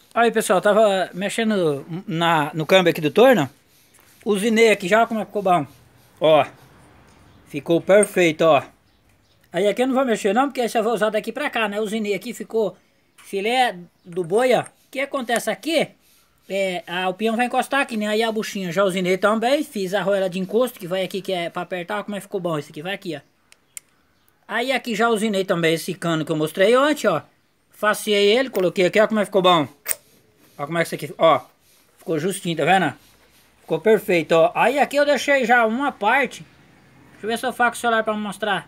Aí pessoal, tava mexendo no câmbio aqui do torno. Usinei aqui já, como é que ficou bom. Ó, ficou perfeito, ó. Aí aqui eu não vou mexer não, porque esse eu vou usar daqui pra cá, né? Usinei aqui, ficou filé do boi, ó. O que acontece aqui, o peão vai encostar aqui, né? Aí a buchinha já usinei também, fiz a arruela de encosto, que vai aqui, que é pra apertar, como é que ficou bom esse aqui, vai aqui, ó. Aí aqui já usinei também esse cano que eu mostrei ontem, ó. Faceei ele, coloquei aqui, ó, como é que ficou bom. Ó como é que isso aqui, ó. Ficou justinho, tá vendo? Ficou perfeito, ó. Aí aqui eu deixei já uma parte. Deixa eu ver se eu faço o celular pra mostrar.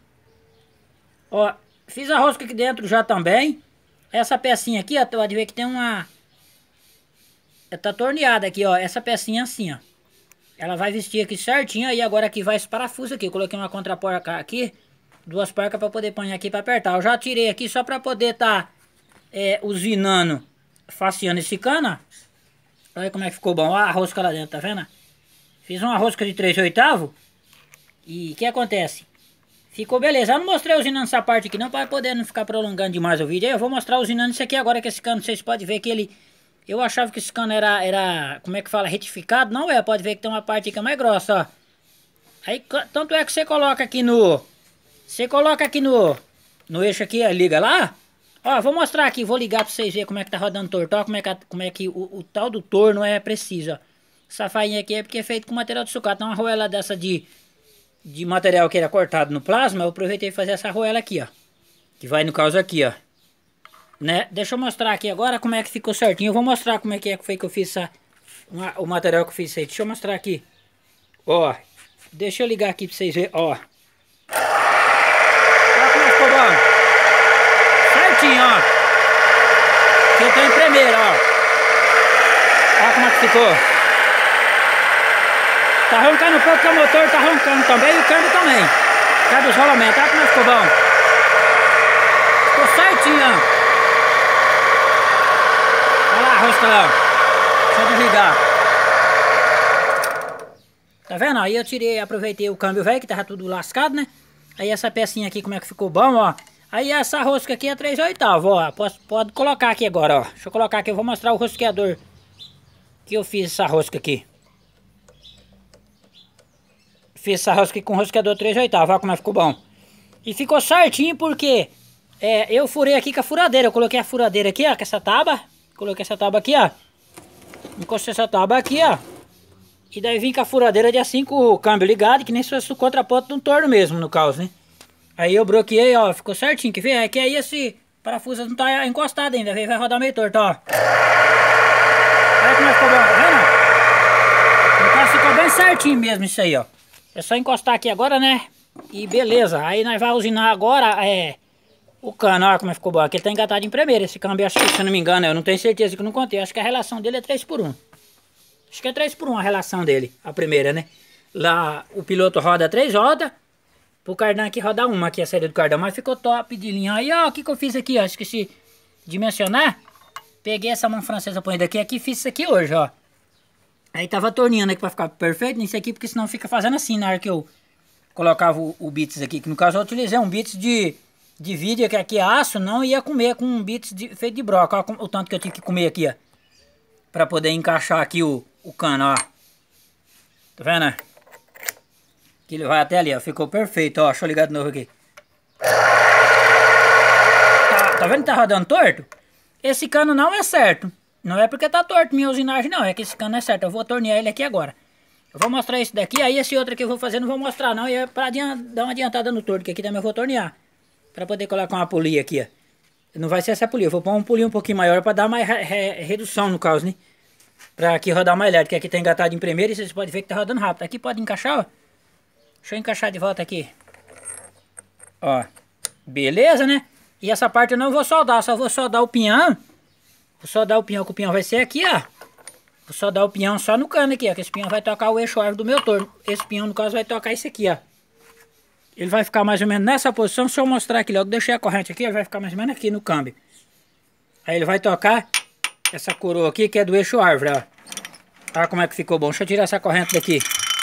Ó, fiz a rosca aqui dentro já também. Essa pecinha aqui, ó, tu pode ver que tem uma... Tá torneada aqui, ó. Essa pecinha assim, ó. Ela vai vestir aqui certinho. Aí agora aqui vai esse parafuso aqui. Eu coloquei uma contraporca aqui. Duas porcas pra poder pôr aqui pra apertar. Eu já tirei aqui só pra poder tá usinando, faceando esse cano, ó. Olha como é que ficou bom. Olha a rosca lá dentro, tá vendo? Fiz uma rosca de 3/8. E o que acontece? Ficou beleza. Eu não mostrei usinando essa parte aqui não, para poder não ficar prolongando demais o vídeo. Aí eu vou mostrar usinando isso aqui agora, que esse cano, vocês podem ver que ele... Eu achava que esse cano era como é que fala, retificado. Não é, pode ver que tem uma parte que é mais grossa, ó. Aí, tanto é que você coloca aqui no... Você coloca aqui no eixo aqui, ó, liga lá. Ó, vou mostrar aqui, vou ligar pra vocês verem como é que tá rodando o torto. Ó, como é que o tal do torno é preciso, ó. Essa fainha aqui é porque é feito com material de sucata. Então uma arruela dessa de material que era cortado no plasma, eu aproveitei fazer essa arruela aqui, ó. Que vai no caso aqui, ó. Né? Deixa eu mostrar aqui agora como é que ficou certinho. Eu vou mostrar como é que foi que eu fiz o material que eu fiz isso aí. Deixa eu mostrar aqui. Ó, deixa eu ligar aqui pra vocês verem, ó. Olha como é que ficou bom. Certinho, ó. Aqui eu tô em primeiro, ó. Olha como é que ficou. Tá roncando um pouco, porque o motor tá roncando também e o câmbio também. Cadê os rolamentos? Olha como é que ficou bom. Ficou certinho, ó. Olha lá a rosca lá. Deixa eu desligar. Tá vendo? Aí eu aproveitei o câmbio velho, que tava tudo lascado, né? Aí essa pecinha aqui, como é que ficou bom, ó. Aí essa rosca aqui é 3/8, ó. Pode colocar aqui agora, ó. Deixa eu colocar aqui, eu vou mostrar o rosqueador que eu fiz essa rosca aqui. Fiz essa rosca aqui com rosqueador 3/8, olha como é que ficou bom. E ficou certinho porque eu furei aqui com a furadeira. Eu coloquei a furadeira aqui, ó, com essa tábua. Coloquei essa tábua aqui, ó. Encostei essa tábua aqui, ó. E daí vim com a furadeira de assim com o câmbio ligado, que nem se fosse o contraponto de um torno mesmo, no caso, né? Aí eu bloqueei, ó, ficou certinho, quer ver? É que aí esse parafuso não tá encostado ainda, vai rodar meio torto, ó. Olha como é que ficou bom, tá vendo? No caso ficou bem certinho mesmo isso aí, ó. É só encostar aqui agora, né? E beleza, aí nós vamos usinar agora, o cano, olha como ficou bom. Aqui ele tá engatado em primeira, esse câmbio, acho que, se eu não me engano, eu não tenho certeza que eu não contei. Acho que a relação dele é 3/1. Acho que é 3/1 a relação dele, a primeira, né? Lá o piloto roda 3 rodas, pro cardan aqui roda uma, aqui a saída do cardan. Mas ficou top de linha. Aí, ó, o que que eu fiz aqui, ó, esqueci de mencionar. Peguei essa mão francesa põe daqui, aqui fiz isso aqui hoje, ó. Aí tava torneando aqui pra ficar perfeito nisso aqui, porque senão fica fazendo assim na hora que eu colocava o bits aqui. Que no caso eu utilizei um bits de vídeo, que aqui é aço, não ia comer com um bits feito de broca. Olha o tanto que eu tive que comer aqui, ó. Pra poder encaixar aqui o cano, ó. Tá vendo, né? Que ele vai até ali, ó. Ficou perfeito, ó. Deixa eu ligar de novo aqui. Tá vendo que tá rodando torto? Esse cano não é certo. Não é porque tá torto minha usinagem, não. É que esse cano é certo. Eu vou tornear ele aqui agora. Eu vou mostrar esse daqui. Aí esse outro que eu vou fazer não vou mostrar, não. E é pra dar uma adiantada no torto. Que aqui também eu vou tornear. Pra poder colocar uma polia aqui, ó. Não vai ser essa polia. Eu vou pôr um polia um pouquinho maior pra dar mais redução no caso, né? Pra aqui rodar mais leve. Que aqui tá engatado em primeiro e vocês podem ver que tá rodando rápido. Aqui pode encaixar, ó. Deixa eu encaixar de volta aqui. Ó. Beleza, né? E essa parte eu não vou soldar. Só vou soldar o pinhão. Vou soldar o pinhão, que o pinhão vai ser aqui, ó. Vou soldar o pinhão só no cano aqui, ó. Que esse pinhão vai tocar o eixo árvore do meu torno. Esse pinhão, no caso, vai tocar esse aqui, ó. Ele vai ficar mais ou menos nessa posição. Se eu mostrar aqui logo, deixei a corrente aqui, ele vai ficar mais ou menos aqui no câmbio. Aí ele vai tocar essa coroa aqui, que é do eixo árvore, ó. Olha como é que ficou bom. Deixa eu tirar essa corrente daqui.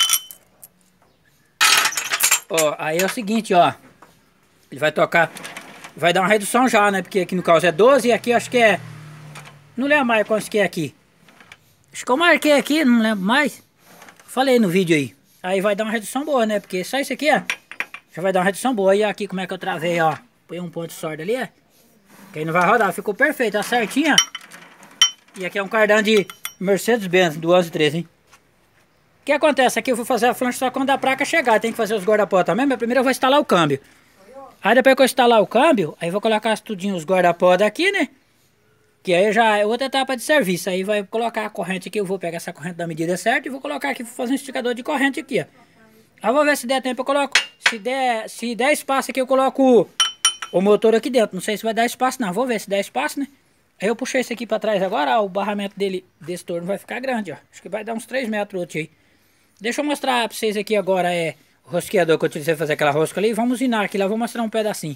Ó, aí é o seguinte, ó. Ele vai tocar... Vai dar uma redução já, né? Porque aqui no caso é 12 e aqui eu acho que é Não lembro mais quantos que é aqui. Acho que eu marquei aqui, não lembro mais. Falei no vídeo aí. Aí vai dar uma redução boa, né? Porque só isso aqui, ó. Já vai dar uma redução boa. E aqui como é que eu travei, ó. Põe um ponto de sorda ali, ó. Que aí não vai rodar. Ficou perfeito, tá certinho, ó. E aqui é um cardan de Mercedes-Benz do 1113, hein? O que acontece? Aqui eu vou fazer a flancha só quando a placa chegar. Tem que fazer os guarda-pó também. Mas primeiro eu vou instalar o câmbio. Aí depois que eu instalar o câmbio, aí eu vou colocar tudinho os guarda-pó daqui, né? Que aí já é outra etapa de serviço. Aí vai colocar a corrente aqui. Eu vou pegar essa corrente da medida certa e vou colocar aqui. Vou fazer um esticador de corrente aqui, ó. Aí eu vou ver se der tempo eu coloco. Se der espaço aqui eu coloco o motor aqui dentro. Não sei se vai dar espaço não. Vou ver se der espaço, né? Aí eu puxei esse aqui pra trás agora. Ó, o barramento dele, desse torno vai ficar grande, ó. Acho que vai dar uns 3 metros outro aí. Deixa eu mostrar pra vocês aqui agora o rosqueador que eu utilizei pra fazer aquela rosca ali. Vamos usinar aqui lá, vou mostrar um pedacinho.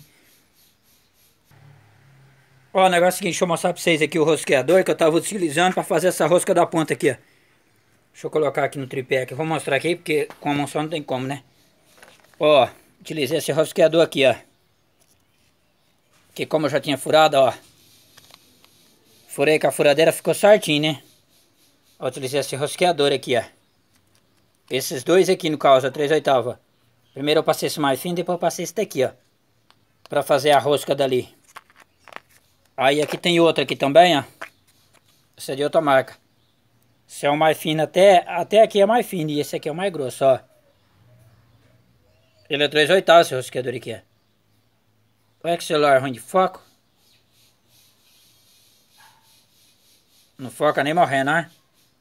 Ó, o negócio é o seguinte, deixa eu mostrar pra vocês aqui o rosqueador que eu tava utilizando pra fazer essa rosca da ponta aqui, ó. Deixa eu colocar aqui no tripé aqui, vou mostrar aqui porque com a mão só não tem como, né? Ó, utilizei esse rosqueador aqui, ó. Que como eu já tinha furado, ó. Furei com a furadeira, ficou certinho, né? Ó, utilizei esse rosqueador aqui, ó. Esses dois aqui no caso, 3/8. Primeiro eu passei esse mais fino, depois eu passei esse daqui, ó. Pra fazer a rosca dali. Aí aqui tem outra aqui também, ó. Esse é de outra marca. Esse é o mais fino, até aqui é mais fino. E esse aqui é o mais grosso, ó. Ele é 3/8 esse rosqueador aqui, ó. Olha que celular ruim de foco. Não foca nem morrendo, né?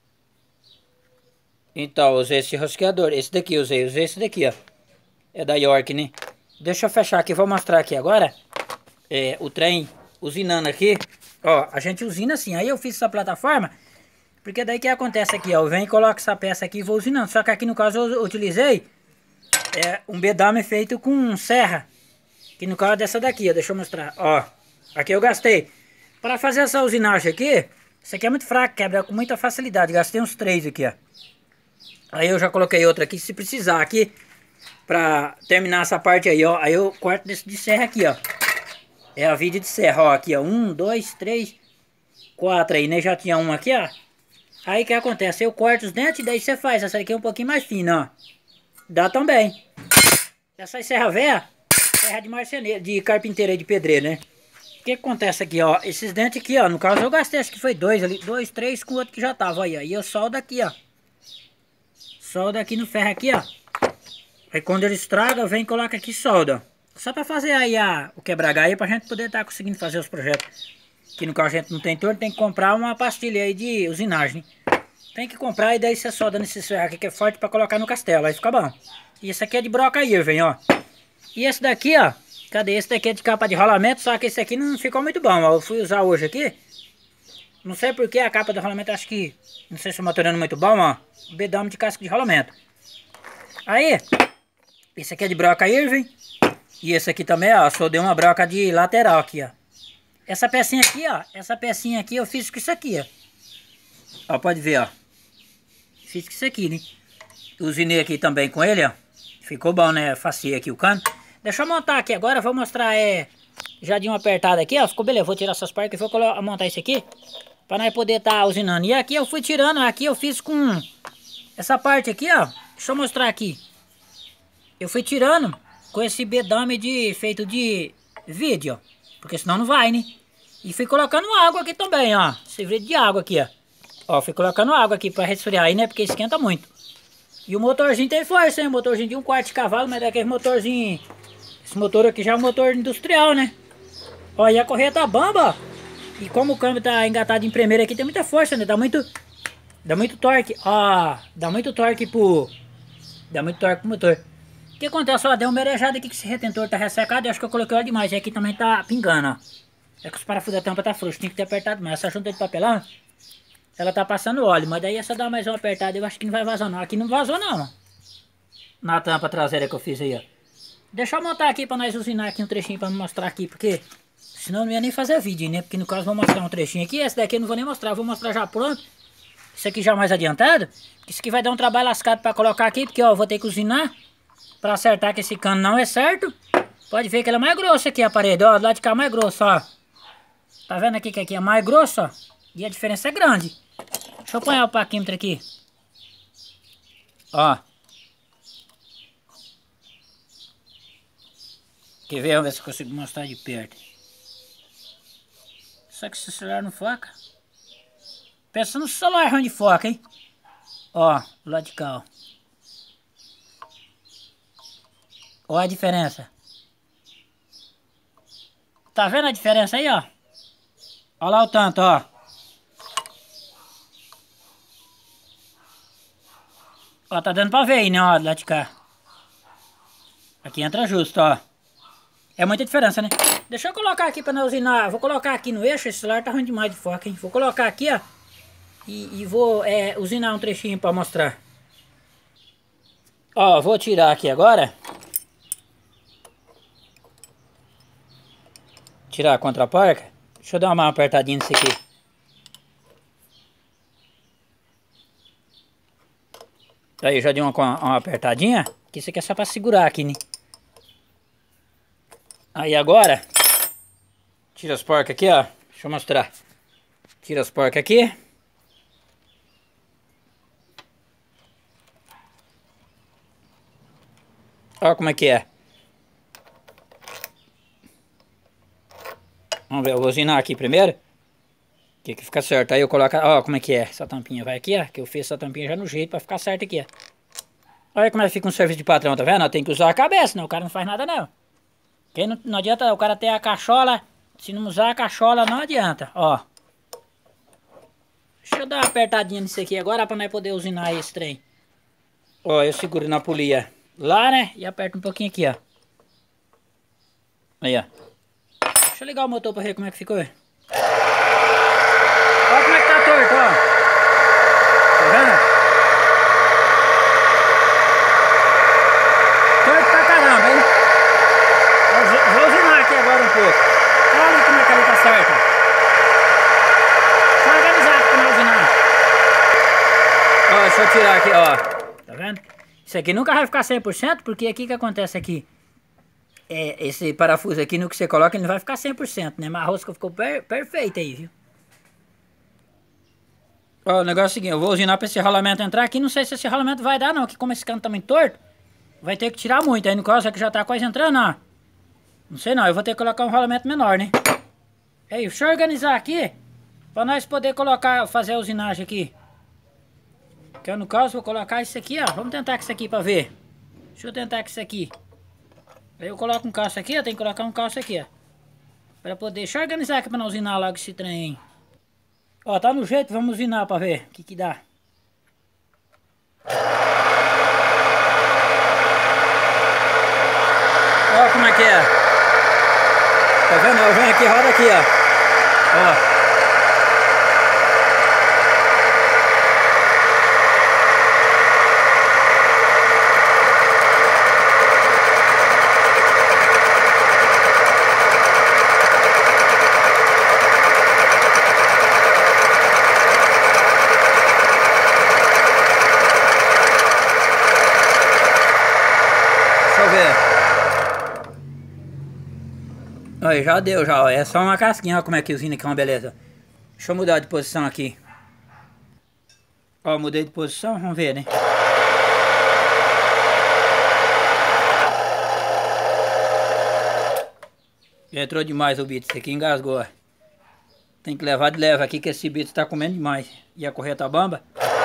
Então, usei esse rosqueador. Esse daqui usei esse daqui, ó. É da York, né? Deixa eu fechar aqui, vou mostrar aqui agora. O trem usinando aqui. Ó, a gente usina assim. Aí eu fiz essa plataforma. Porque daí que acontece aqui, ó. Eu venho e coloco essa peça aqui e vou usinando. Só que aqui no caso eu utilizei um bedame feito com serra. Que no caso é dessa daqui, ó. Deixa eu mostrar. Ó, aqui eu gastei. Para fazer essa usinagem aqui, isso aqui é muito fraco, quebra com muita facilidade. Gastei uns 3 aqui, ó. Aí eu já coloquei outra aqui, se precisar aqui, pra terminar essa parte aí, ó. Aí eu corto desse de serra aqui, ó. É a vide de serra, ó. Aqui, ó. 1, 2, 3, 4 aí, né? Já tinha um aqui, ó. Aí o que acontece? Eu corto os dentes e daí você faz. Essa aqui é um pouquinho mais fina, ó. Dá também. Essa serra velha, serra de marceneiro, de carpinteiro aí, de pedreiro, né? O que acontece aqui, ó? Esses dentes aqui, ó. No caso eu gastei, acho que foi 2 ali. 2, 3 com o outro que já tava aí, ó. E eu soldo aqui, ó. Solda aqui no ferro aqui, ó. Aí quando ele estraga, vem e coloca aqui e solda. Só pra fazer aí o quebra-galho aí pra gente poder estar conseguindo fazer os projetos. Que no caso a gente não tem torno, tem que comprar uma pastilha aí de usinagem. Tem que comprar e daí você solda nesse ferro aqui que é forte pra colocar no castelo. Aí fica bom. E esse aqui é de broca Irving, ó. E esse daqui, ó. Cadê? Esse daqui é de capa de rolamento, só que esse aqui não ficou muito bom, ó. Eu fui usar hoje aqui. Não sei porque a capa de rolamento, acho que... Não sei se o motor é muito bom, ó. Bedame de casco de rolamento. Aí, esse aqui é de broca Irving. E esse aqui também, ó. Só deu uma broca de lateral aqui, ó. Essa pecinha aqui, ó. Essa pecinha aqui eu fiz com isso aqui, ó. Ó, pode ver, ó. Fiz com isso aqui, né? Usinei aqui também com ele, ó. Ficou bom, né? Facinho aqui o cano. Deixa eu montar aqui agora. Vou mostrar, já de uma apertada aqui, ó. Ficou beleza. Vou tirar essas partes e vou montar isso aqui. Pra nós poder estar usinando. E aqui eu fui tirando, aqui eu fiz com essa parte aqui, ó. Deixa eu mostrar aqui. Eu fui tirando com esse bedame feito de vídeo, ó. Porque senão não vai, né? E fui colocando água aqui também, ó. Cerveja de água aqui, ó. Ó, fui colocando água aqui pra resfriar aí, né? Porque esquenta muito. E o motorzinho tem força, hein? O motorzinho de 1/4 de cavalo, mas é aquele motorzinho... Esse motor aqui já é um motor industrial, né? Ó, e a correia tá bamba, ó. E como o câmbio tá engatado em primeira aqui, tem muita força, né? Dá muito torque. Ó, dá muito torque pro motor. O que acontece? Ó, deu uma merejada aqui que esse retentor tá ressecado. Eu acho que eu coloquei óleo demais. E aqui também tá pingando, ó. É que os parafusos da tampa tá frouxo. Tinha que ter apertado mais. Essa junta de papelão, ela tá passando óleo. Mas daí é só dar mais uma apertada. Eu acho que não vai vazar não. Aqui não vazou não, ó. Na tampa traseira que eu fiz aí, ó. Deixa eu montar aqui pra nós usinar aqui um trechinho pra me mostrar aqui. Porque... senão eu não ia nem fazer vídeo, né? Porque no caso eu vou mostrar um trechinho aqui. Esse daqui eu não vou nem mostrar. Eu vou mostrar já pronto. Isso aqui já mais adiantado. Isso aqui vai dar um trabalho lascado pra colocar aqui. Porque ó, eu vou ter que usinar. Pra acertar que esse cano não é certo. Pode ver que ele é mais grosso aqui a parede. Ó, do lado de cá é mais grosso, ó. Tá vendo aqui que aqui é mais grosso, ó. E a diferença é grande. Deixa eu pôr o paquímetro aqui. Ó. Quer ver? Vamos ver se eu consigo mostrar de perto. Só que esse celular não foca. Pensa no celular ruim de foca, hein? Ó, do lado de cá, ó. Olha a diferença. Tá vendo a diferença aí, ó? Olha lá o tanto, ó. Ó, tá dando pra ver aí, né, ó, do lado de cá. Aqui entra justo, ó. É muita diferença, né? Deixa eu colocar aqui pra não usinar. Vou colocar aqui no eixo. Esse celular tá ruim demais de foca, hein? Vou colocar aqui, ó. E vou usinar um trechinho pra mostrar. Ó, vou tirar aqui agora. Tirar a contraporca. Deixa eu dar uma apertadinha nisso aqui. Aí, já dei uma apertadinha. Que isso aqui é só pra segurar aqui, né? Aí agora, tira as porcas aqui, ó. Deixa eu mostrar. Tira as porcas aqui. Olha como é que é. Vamos ver, eu vou usinar aqui primeiro. Que fica certo. Aí eu coloco, ó como é que é. Essa tampinha vai aqui, ó. Que eu fiz essa tampinha já no jeito pra ficar certo aqui, ó. Olha como é que fica um serviço de patrão, tá vendo? Tem que usar a cabeça, não. O cara não faz nada, não. Quem não adianta o cara ter a cachola. Se não usar a cachola, não adianta, ó. Deixa eu dar uma apertadinha nisso aqui agora pra nós poder usinar esse trem. Ó, eu seguro na polia lá, né? E aperto um pouquinho aqui, ó. Aí, ó. Deixa eu ligar o motor pra ver como é que ficou. Olha como é que tá torto, ó. Tá vendo? Torto pra caramba, hein? Vou usinar aqui agora um pouco. Olha como é que ele tá certo. Só organizar aqui pra não usinar. Ó, deixa eu tirar aqui, ó. Tá vendo? Isso aqui nunca vai ficar 100%, porque aqui que acontece aqui. Esse parafuso aqui, no que você coloca, ele não vai ficar 100%, né? Mas a rosca ficou perfeita aí, viu? Ó, o negócio é o seguinte, eu vou usinar pra esse rolamento entrar aqui. Não sei se esse rolamento vai dar, não. Que como esse cano tá muito torto, vai ter que tirar muito. Aí no caso aqui já tá quase entrando, ó. Não sei não, eu vou ter que colocar um rolamento menor, né? Aí, deixa eu organizar aqui. Pra nós poder colocar, fazer a usinagem aqui. Que eu, no caso, vou colocar isso aqui, ó. Vamos tentar com isso aqui pra ver. Deixa eu tentar com isso aqui. Aí eu coloco um calço aqui, ó. Tem que colocar um calço aqui, ó. Pra poder... Deixa eu organizar aqui pra não usinar logo esse trem. Ó, tá no jeito. Vamos usinar pra ver o que dá. Ó como é que é. Tá vendo? Eu venho aqui, roda aqui, ó. Ó. Aí, já deu, já, ó. É só uma casquinha, ó como é que usina aqui é uma beleza. Deixa eu mudar de posição aqui. Ó, mudei de posição, vamos ver, né? Entrou demais o bito, esse aqui engasgou, ó. Tem que levar de leve aqui que esse bito tá comendo demais. E a correta bamba.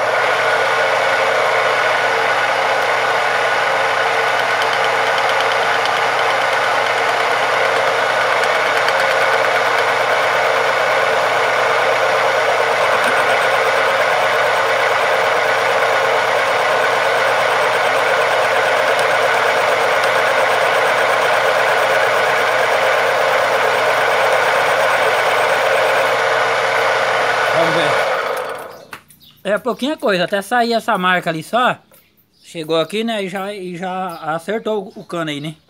É pouquinha coisa, até sair essa marca ali só. Chegou aqui, né, e já acertou o cano aí, né.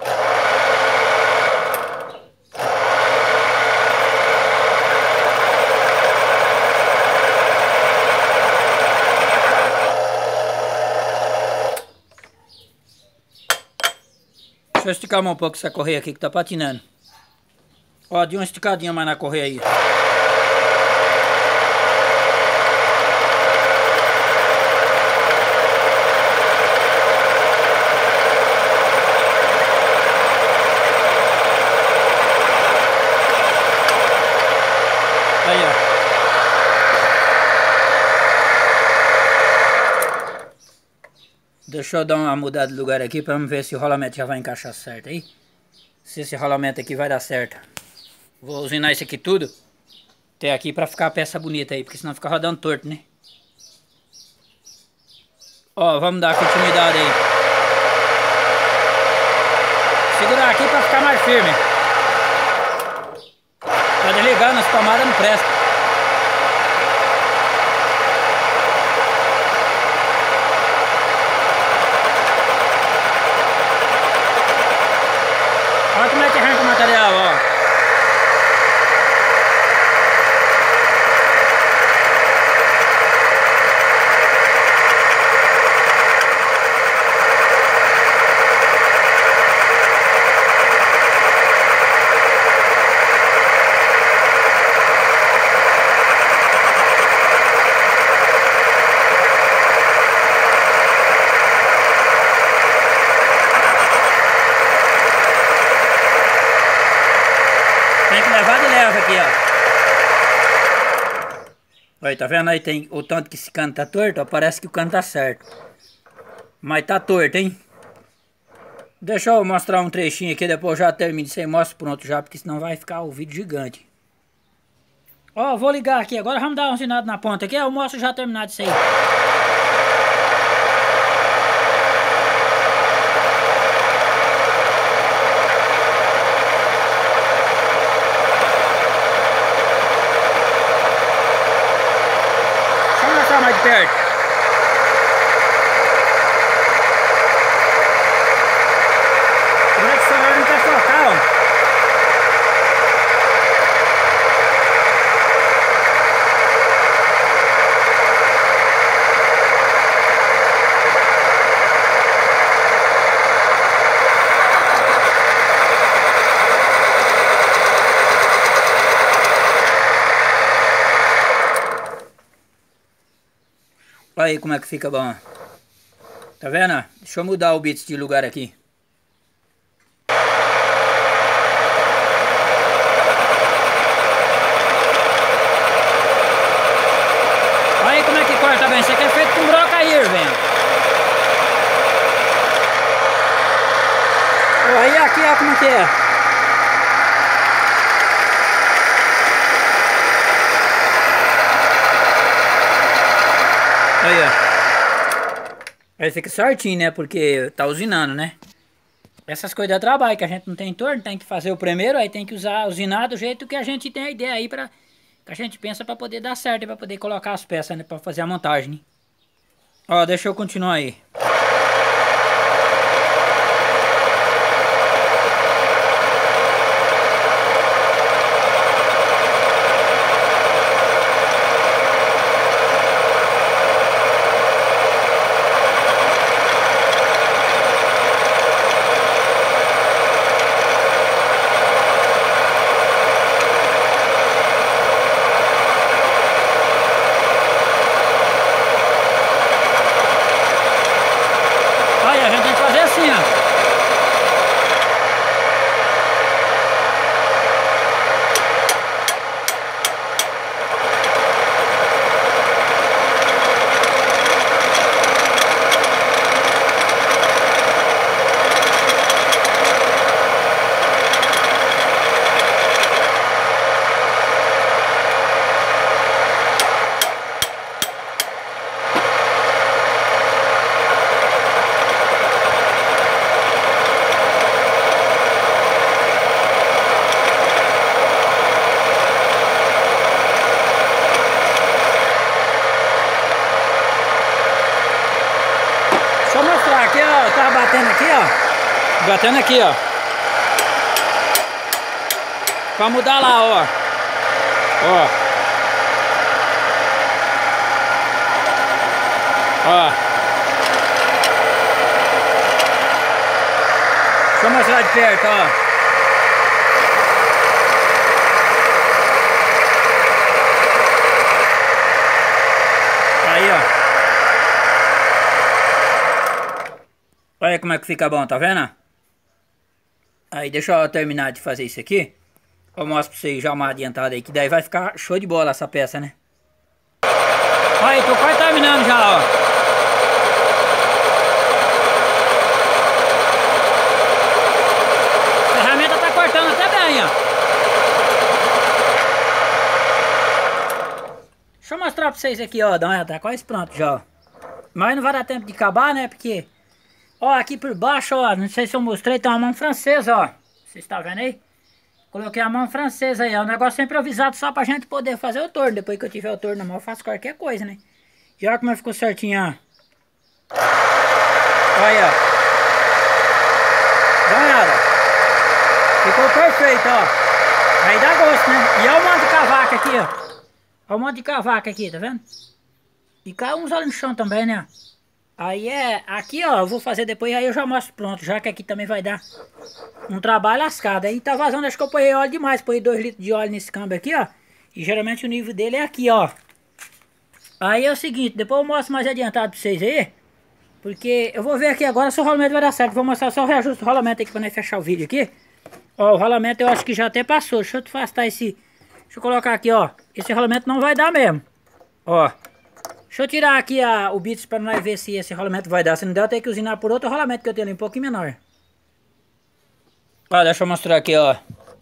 Deixa eu esticar mais um pouco essa correia aqui que tá patinando. Ó, dê uma esticadinha mais na correia aí. Aí, ó. Deixa eu dar uma mudada de lugar aqui pra ver se o rolamento já vai encaixar certo aí. Se esse rolamento aqui vai dar certo. Vou usinar isso aqui tudo até aqui pra ficar a peça bonita aí, porque senão fica rodando torto, né? Ó, vamos dar continuidade aí. Segurar aqui pra ficar mais firme. Tá desligando as tomadas, não presta. Olha como é que arranca o material, ó. Tem que levar de leve aqui, ó. Aí, tá vendo aí? Tem o tanto que esse cano tá torto, ó. Parece que o cano tá certo. Mas tá torto, hein? Deixa eu mostrar um trechinho aqui, depois eu já termino isso aí, mostro pronto já, porque senão vai ficar o vídeo gigante. Ó, vou ligar aqui, agora vamos dar um sinal na ponta aqui, eu mostro já terminado isso aí. Deixa eu mostrar mais de perto. O direcionador não quer focar, ó. Olha aí como é que fica bom. Tá vendo? Deixa eu mudar o bits de lugar aqui. Olha aí como é que corta bem. Isso aqui é feito com broca aí, velho. Aí aqui, ó como é que é. Aí, ó. Aí fica certinho, né? Porque tá usinando, né? Essas coisas dá trabalho, que a gente não tem torno, tem que fazer o primeiro, aí tem que usinar do jeito que a gente tem a ideia aí pra... Que a gente pensa pra poder dar certo, pra poder colocar as peças, né? Pra fazer a montagem, né? Ó, deixa eu continuar aí. Olha, a gente tem que fazer assim, ó. Deixa eu mostrar aqui, ó. Tá batendo aqui, ó. Batendo aqui, ó. Pra mudar lá, ó. Ó. Ó. Deixa eu mostrar de perto, ó. Aí, ó. Olha como é que fica bom, tá vendo? Aí deixa eu terminar de fazer isso aqui. Eu mostro pra vocês já uma adiantada aí, que daí vai ficar show de bola essa peça, né? Aí, tô quase terminando já, ó. A ferramenta tá cortando até bem, ó. Deixa eu mostrar pra vocês aqui, ó. Dá uma olhada, tá quase pronto já, ó. Mas não vai dar tempo de acabar, né? Porque, ó, aqui por baixo, ó, não sei se eu mostrei, tem uma mão francesa, ó. Vocês estão vendo aí? Coloquei a mão francesa aí, ó. O negócio é improvisado só pra gente poder fazer o torno. Depois que eu tiver o torno na mão, eu faço qualquer coisa, né? E olha como ficou certinho, ó. Olha, ó. Dá uma olhada. Ficou perfeito, ó. Aí dá gosto, né? E olha o monte de cavaco aqui, ó. Olha o monte de cavaco aqui, tá vendo? E cai uns ali no chão também, né? Aí aqui, ó, eu vou fazer depois, aí eu já mostro pronto, já que aqui também vai dar um trabalho lascado. Aí tá vazando, acho que eu ponhei óleo demais, põe 2 litros de óleo nesse câmbio aqui, ó. E geralmente o nível dele é aqui, ó. Aí é o seguinte, depois eu mostro mais adiantado pra vocês aí. Porque eu vou ver aqui agora se o rolamento vai dar certo. Vou mostrar só o reajuste do rolamento aqui pra nós fechar o vídeo aqui. Ó, o rolamento eu acho que já até passou. Deixa eu te afastar esse... Deixa eu colocar aqui, ó. Esse rolamento não vai dar mesmo. Ó. Deixa eu tirar aqui o bits pra nós ver se esse rolamento vai dar. Se não der, eu tenho que usinar por outro rolamento que eu tenho ali, um pouquinho menor. Ó, deixa eu mostrar aqui, ó.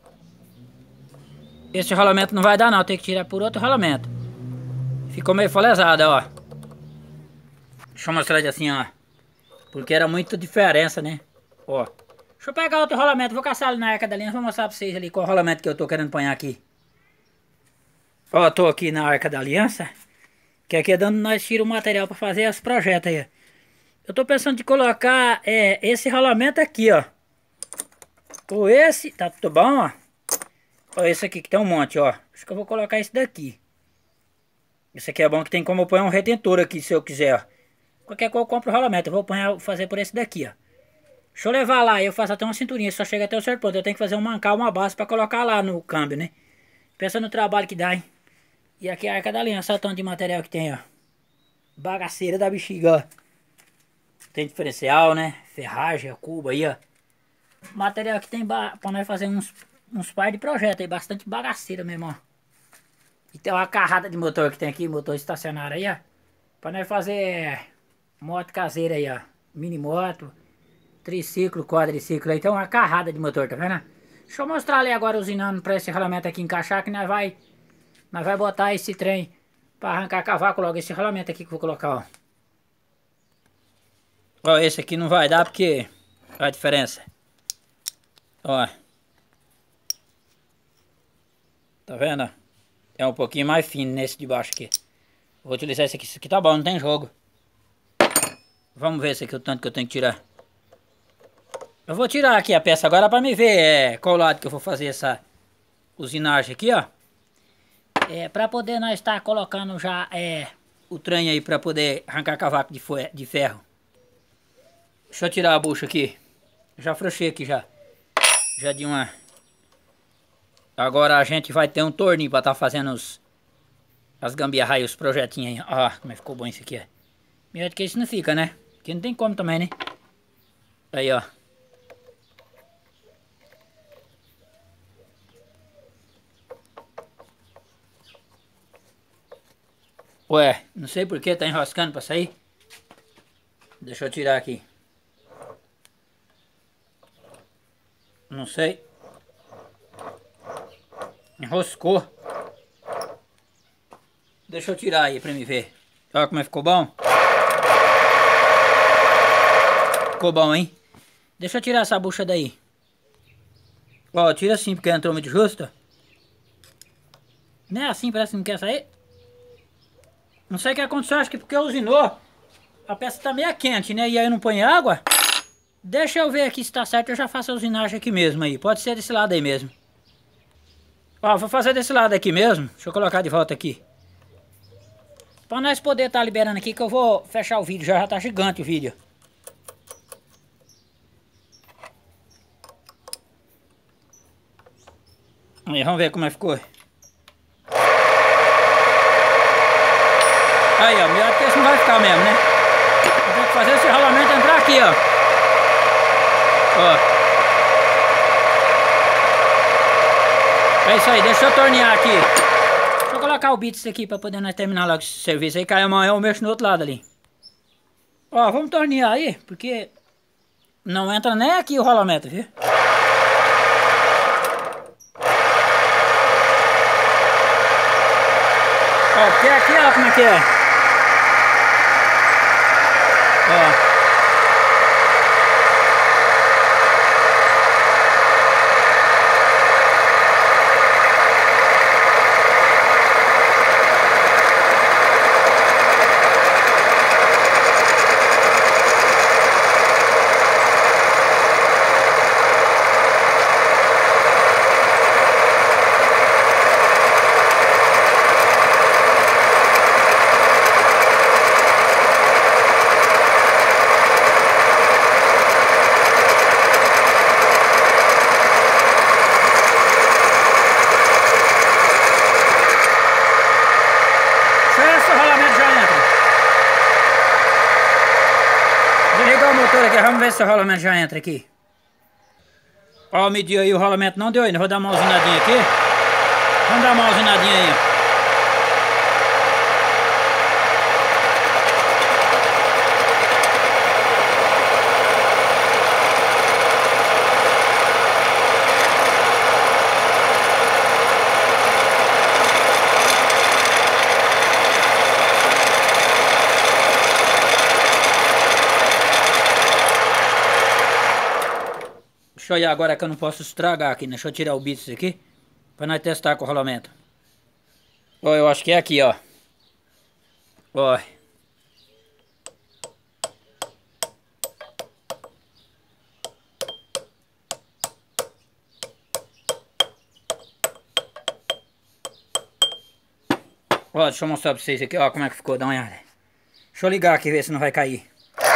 Esse rolamento não vai dar não, eu tenho que tirar por outro rolamento. Ficou meio folesado, ó. Deixa eu mostrar assim, ó. Porque era muita diferença, né? Ó. Deixa eu pegar outro rolamento, vou caçar ali na arca da linha, vou mostrar pra vocês ali qual rolamento que eu tô querendo pôr aqui. Ó, tô aqui na arca da aliança. Que aqui é dando nós tira o material pra fazer esse projeto aí. Eu tô pensando de colocar esse rolamento aqui, ó. Ou esse, tá tudo bom, ó. Ó, esse aqui que tem um monte, ó. Acho que eu vou colocar esse daqui. Esse aqui é bom que tem como eu pôr um retentor aqui, se eu quiser, ó. Qualquer coisa eu compro o rolamento, eu vou fazer por esse daqui, ó. Deixa eu levar lá, eu faço até uma cinturinha, só chega até o certo ponto. Eu tenho que fazer um mancal, uma base pra colocar lá no câmbio, né? Pensa no trabalho que dá, hein? E aqui a arca da aliança, olha o tanto de material que tem, ó. Bagaceira da bexiga, ó. Tem diferencial, né? Ferragem, cubo aí, ó. Material que tem pra nós fazer uns par de projetos aí, bastante bagaceira mesmo, ó. E tem uma carrada de motor que tem aqui, motor estacionário aí, ó. Pra nós fazer moto caseira aí, ó. Mini moto, triciclo, quadriciclo aí. Tem uma carrada de motor, tá vendo? Deixa eu mostrar ali agora usinando pra esse rolamento aqui encaixar, que nós vai botar esse trem pra arrancar cavaco logo. Esse rolamento aqui que eu vou colocar, ó. Ó, esse aqui não vai dar porque... Olha a diferença. Ó. Tá vendo? É um pouquinho mais fino nesse de baixo aqui. Vou utilizar esse aqui. Esse aqui tá bom, não tem jogo. Vamos ver esse aqui, o tanto que eu tenho que tirar. Eu vou tirar aqui a peça agora pra me ver qual lado que eu vou fazer essa usinagem aqui, ó. Pra poder nós estar colocando já o trem aí pra poder arrancar cavaco de ferro. Deixa eu tirar a bucha aqui. Já afrouxei aqui já. Já de uma... Agora a gente vai ter um torninho pra estar fazendo as gambiarra e os projetinhos aí. Ah, como ficou bom isso aqui, ó. Melhor do que isso não fica, né? Porque não tem como também, né? Aí, ó. Ué, não sei por que tá enroscando pra sair. Deixa eu tirar aqui. Não sei. Enroscou. Deixa eu tirar aí pra me ver. Olha como ficou bom. Ficou bom, hein? Deixa eu tirar essa bucha daí. Ó, tira assim porque entrou muito justo. Não é assim, parece que não quer sair. Não sei o que aconteceu, acho que porque usinou. A peça tá meio quente, né? E aí eu não põe água. Deixa eu ver aqui se tá certo, eu já faço a usinagem aqui mesmo aí. Pode ser desse lado aí mesmo. Ó, vou fazer desse lado aqui mesmo. Deixa eu colocar de volta aqui. Pra nós poder estar liberando aqui, que eu vou fechar o vídeo. Já tá gigante o vídeo. Aí, vamos ver como é que ficou. Aí, ó, melhor que esse não vai ficar mesmo, né? Eu tenho que fazer esse rolamento entrar aqui, ó. Ó. É isso aí, deixa eu tornear aqui. Deixa eu colocar o bits aqui pra poder nós terminar logo esse serviço aí, que aí amanhã eu mexo no outro lado ali. Ó, vamos tornear aí, porque não entra nem aqui o rolamento, viu? Ó, porque aqui, ó, como é que é? Ó. Aqui, vamos ver se o rolamento já entra aqui. Ó, mediu aí, o rolamento não deu ainda. Vou dar uma usinadinha aqui. Vamos dar uma usinadinha aí. Deixa eu ir agora que eu não posso estragar aqui, né? Deixa eu tirar o bits aqui pra nós testar com o rolamento. Ó, eu acho que é aqui, ó. Ó. Ó, deixa eu mostrar pra vocês aqui, ó, como é que ficou, dá uma olhada. Deixa eu ligar aqui, ver se não vai cair.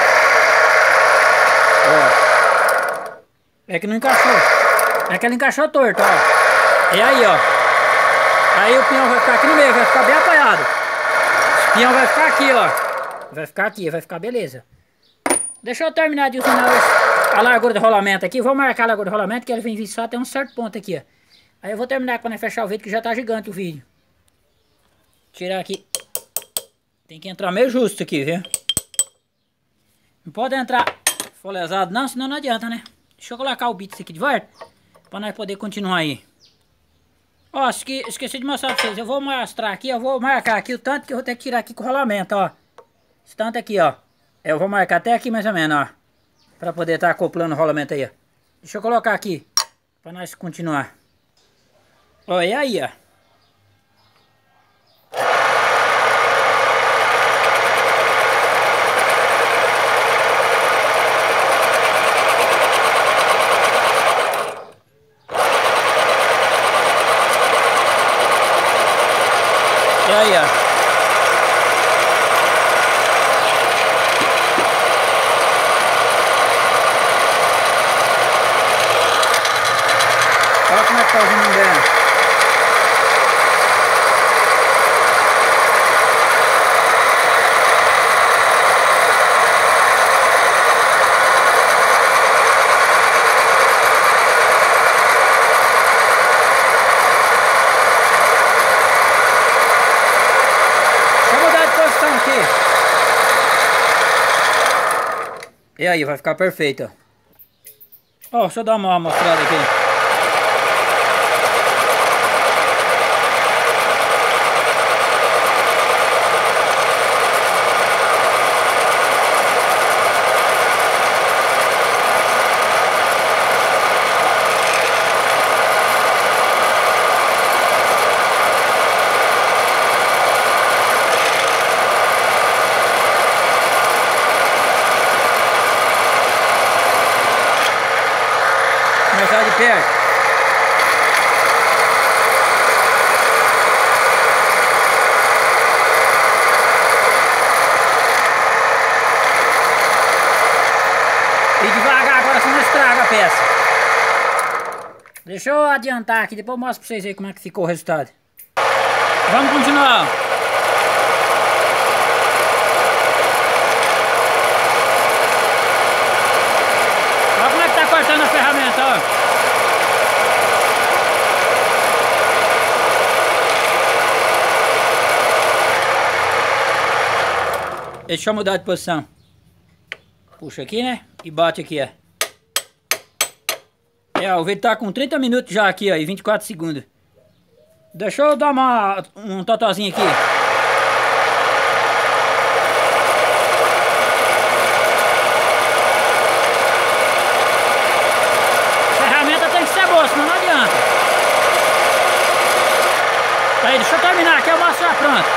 Ó. É que não encaixou. É que ele encaixou torto, ó. E aí, ó. Aí o pinhão vai ficar aqui no meio, vai ficar bem apoiado. O pinhão vai ficar aqui, ó. Vai ficar aqui, vai ficar beleza. Deixa eu terminar de usinar a largura do rolamento aqui. Vou marcar a largura do rolamento, que ele vem vir só até um certo ponto aqui, ó. Aí eu vou terminar quando fechar o vídeo, que já tá gigante o vídeo. Tirar aqui. Tem que entrar meio justo aqui, viu? Não pode entrar folesado não, senão não adianta, né? Deixa eu colocar o bits aqui de volta, pra nós poder continuar aí. Ó, esqueci de mostrar pra vocês. Eu vou mostrar aqui, eu vou marcar aqui o tanto que eu vou ter que tirar aqui com o rolamento, ó. Esse tanto aqui, ó. Eu vou marcar até aqui mais ou menos, ó. Pra poder estar acoplando o rolamento aí, ó. Deixa eu colocar aqui, pra nós continuar. Ó, e aí, ó. E aí, ó. Olha como é que tá o vinho dela. E aí, vai ficar perfeito, ó. Ó, deixa eu dar uma mostrada aqui. Começar de perto. E devagar agora, senão estraga a peça. Deixa eu adiantar aqui, depois eu mostro pra vocês aí como é que ficou o resultado. Vamos continuar. Olha como é que tá cortando a ferramenta, ó. Deixa eu mudar de posição. Puxa aqui, né? E bate aqui, ó. O vídeo tá com 30 minutos já aqui, ó, e 24 segundos. Deixa eu dar um totozinho aqui. A ferramenta tem que ser boa, senão não adianta. Aí, deixa eu terminar aqui, eu mostro já pronto.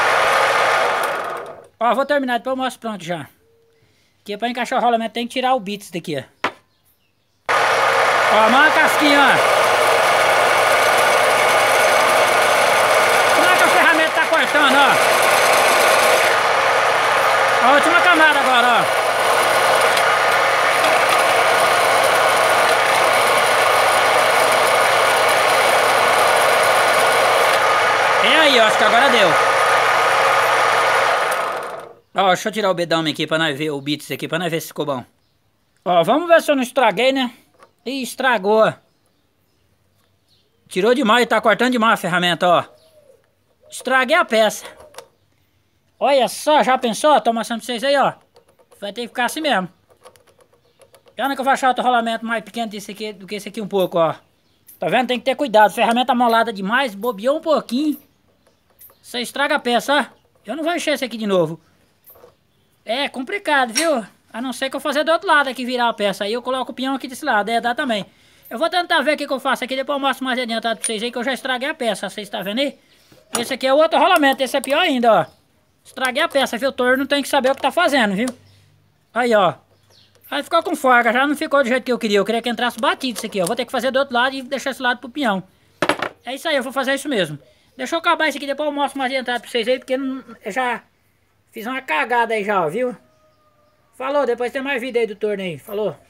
Ó, vou terminar, depois eu mostro pronto já. Aqui pra encaixar o rolamento tem que tirar o bits daqui, ó. Ó, manda a casquinha, ó. Como é que a ferramenta tá cortando, ó. A última camada agora, ó. E aí, ó, acho que agora deu. Ó, deixa eu tirar o bedame aqui pra nós ver o bits aqui, pra nós ver se ficou bom. Ó, vamos ver se eu não estraguei, né? Ih, estragou. Tirou demais, tá cortando demais a ferramenta, ó. Estraguei a peça. Olha só, já pensou? Tô mostrando pra vocês aí, ó. Vai ter que ficar assim mesmo. Olha que eu vou achar outro rolamento mais pequeno desse aqui, do que esse aqui um pouco, ó. Tá vendo? Tem que ter cuidado. Ferramenta molada demais, bobeou um pouquinho. Você estraga a peça, ó. Eu não vou encher esse aqui de novo. É complicado, viu? A não ser que eu fazer do outro lado aqui, virar a peça. Aí eu coloco o pinhão aqui desse lado, dá também. Eu vou tentar ver o que eu faço aqui, depois eu mostro mais adiantado pra vocês aí, que eu já estraguei a peça. Vocês estão vendo aí? Esse aqui é o outro rolamento, esse é pior ainda, ó. Estraguei a peça, viu? O torno tem que saber o que tá fazendo, viu? Aí, ó. Aí ficou com folga, já não ficou do jeito que eu queria. Eu queria que entrasse batido isso aqui, ó. Vou ter que fazer do outro lado e deixar esse lado pro pinhão. É isso aí, eu vou fazer isso mesmo. Deixa eu acabar isso aqui, depois eu mostro mais adiantado pra vocês aí, porque eu já fiz uma cagada aí já, ó, viu? Falou, depois tem mais vídeo aí do torno aí. Falou.